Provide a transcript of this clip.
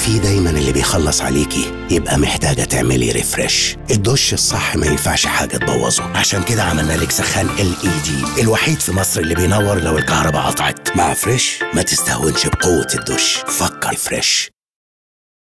في دايما اللي بيخلص عليكي يبقى محتاجة تعملي ريفرش. الدش الصح ما ينفعش حاجة تبوظه، عشان كده عملنا لك سخان LED الوحيد في مصر اللي بينور لو الكهرباء قطعت. مع فريش ما تستهونش بقوة الدش، فكر فريش.